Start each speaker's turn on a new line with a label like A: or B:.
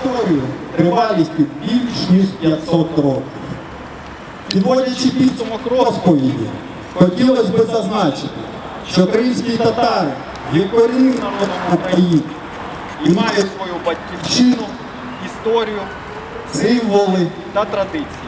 A: історію тривалістю більш ніж 500 років. Підводячи підсумок розповіді, хотілося б зазначити, що кримські татари є корінним народом України і мають свою батьківщину, історію, символи та традиції.